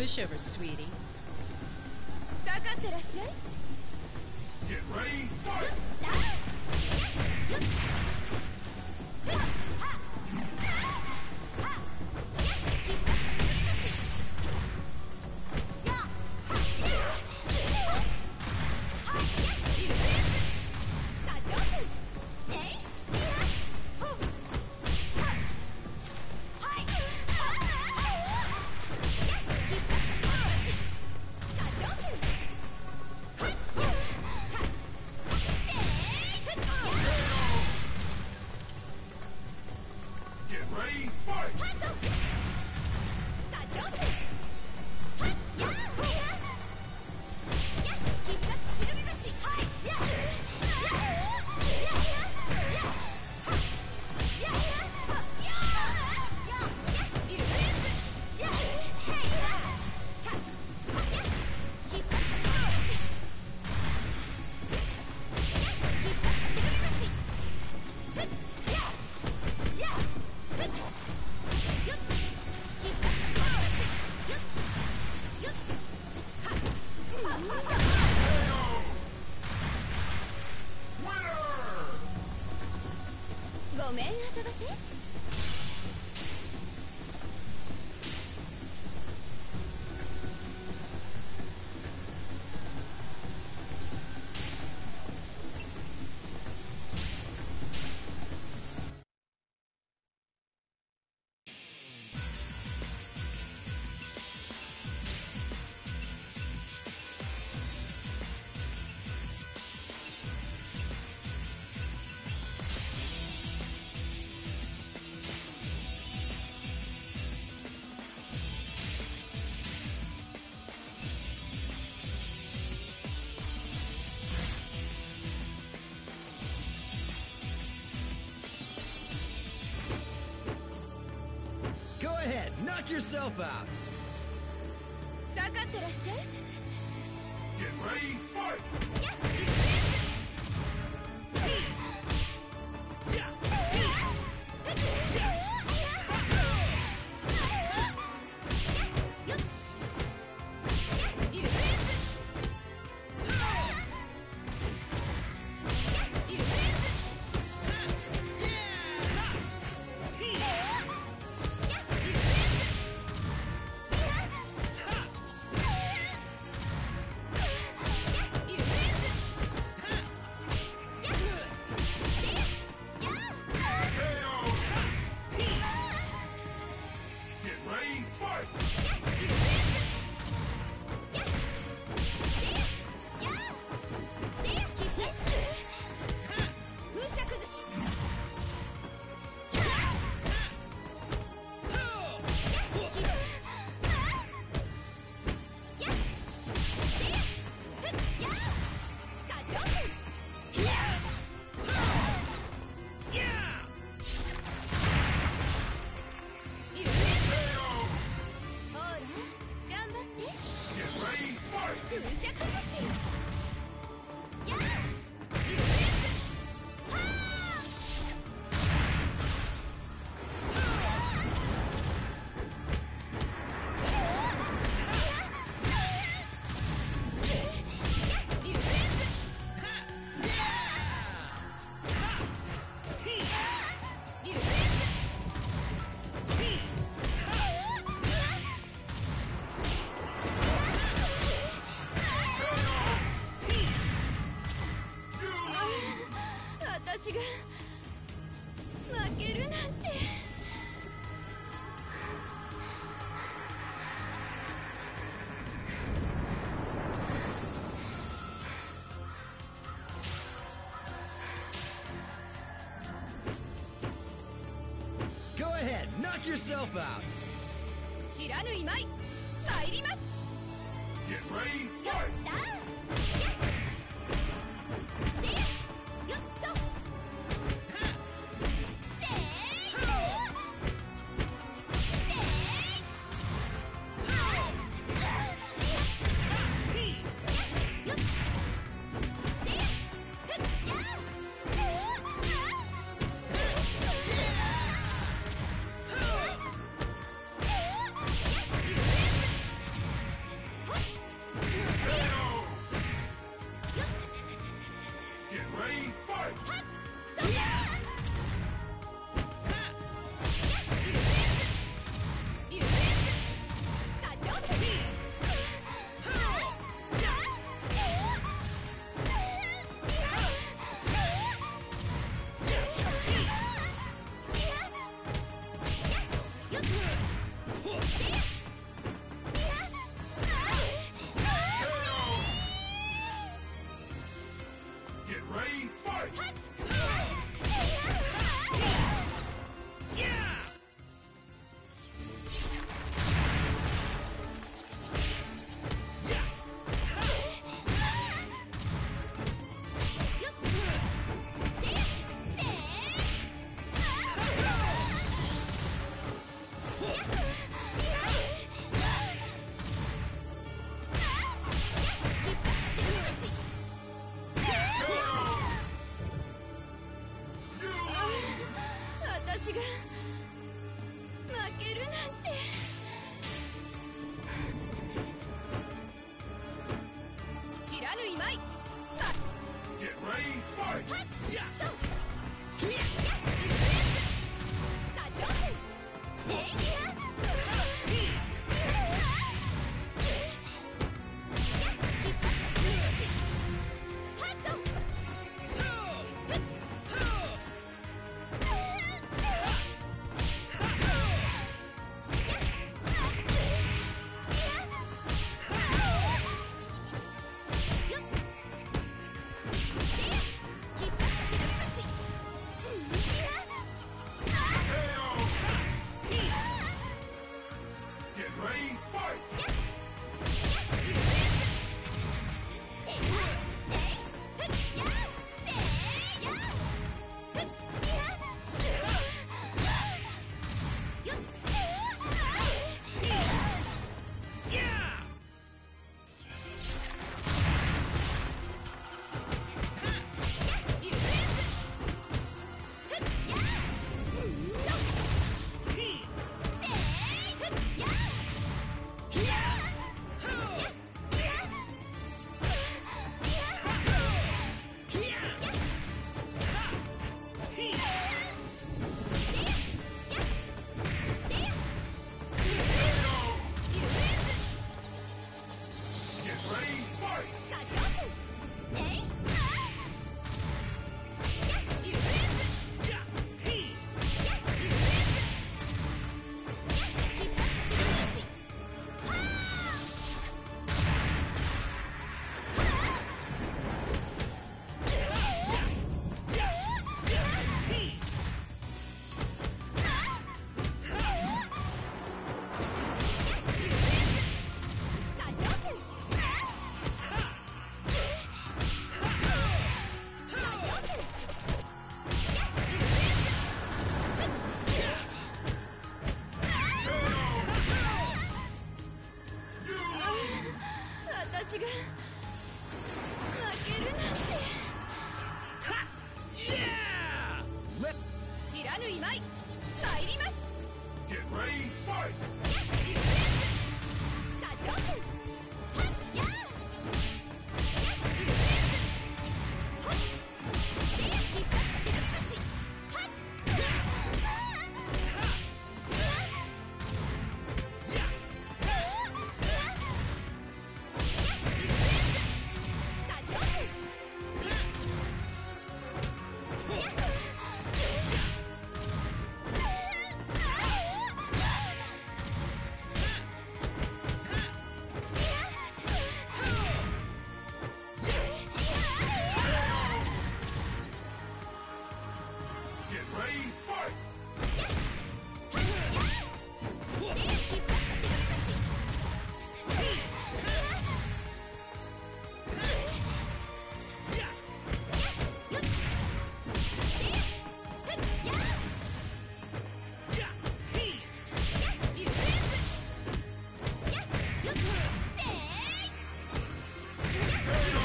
pushover, sweetie. かかってらっしゃい。 Get ready, fight! Get ready, fight! Winner! ごめん遊ばせ。 Go ahead, knock yourself out. かかってらっしゃい。 Get ready, fight! KO! Get ready, fight! ほら、頑張って。 Get ready, fight! 風車崩し。やあ。私が負けるなんて。 Go ahead, knock yourself out. 知らぬいまい参ります。 Get ready, よっ fight! だでよっとせーいせーいよっでふっや私が負けるなんて。知らぬいまい。 Get ready, fight! はっやとひや課長戦せいやひ必殺スイッチハットほうほう必殺スイッチ KO! Get ready, fight! やひひやほうひやはひ KO! Get ready, fight! やひやひ私が負けるなんて。 はやレ知らぬいまい参ります。 Get ready, fight! 課長戦はっや必殺スイッチはっや課長戦 Get ready, fight! 必殺スイッチややひ KO!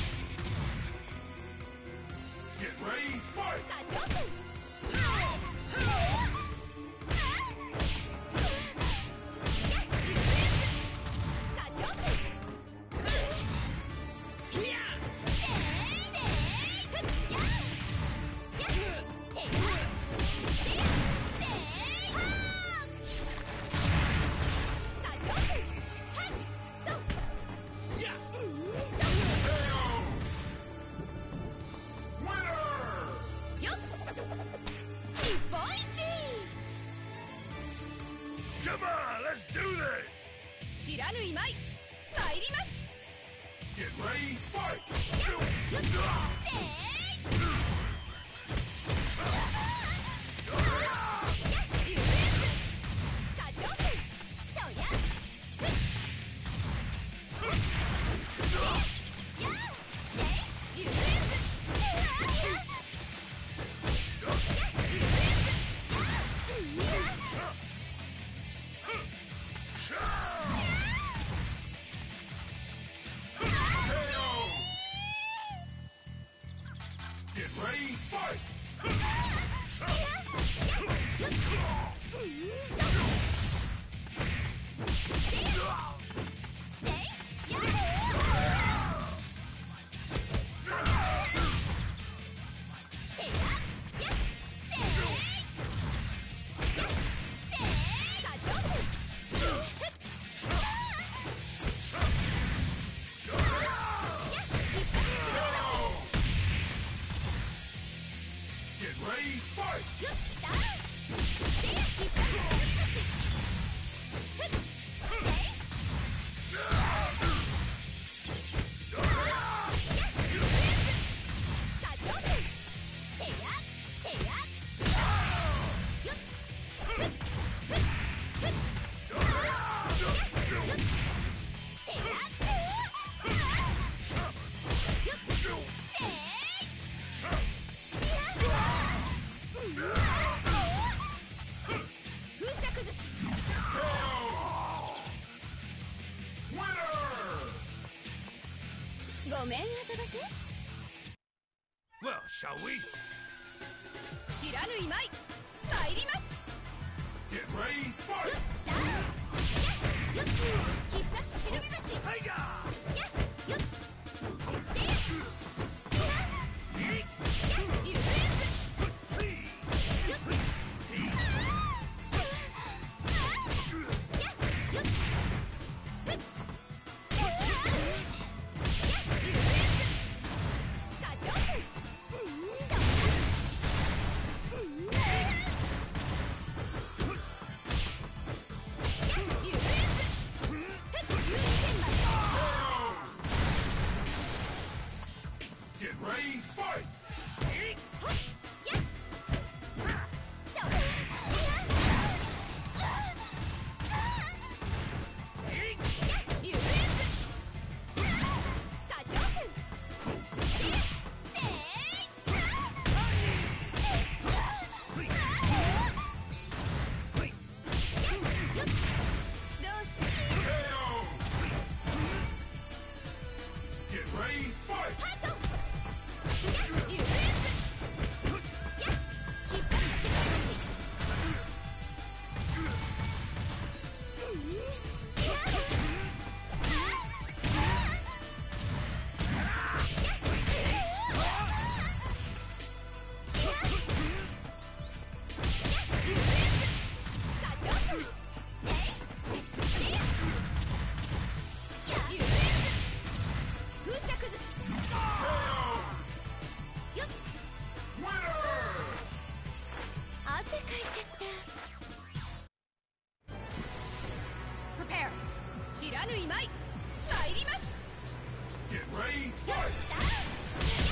Get ready, fight! 課長戦課長戦ひやや KO! Winner! よっ日本一 Come on, let's do this! 知らぬいまい参ります。 Get ready, fight! 課長戦そりゃ Get ready, fight! よっだでや必殺しのびたちふっえい課長戦てやてやよっふっふっふっよってやよっえい風車崩し Winner! ごめんあざばせ Well, shall we? 知らぬいまい参ります Get ready, fight! だやっよっ必殺忍び鉢 Tiger!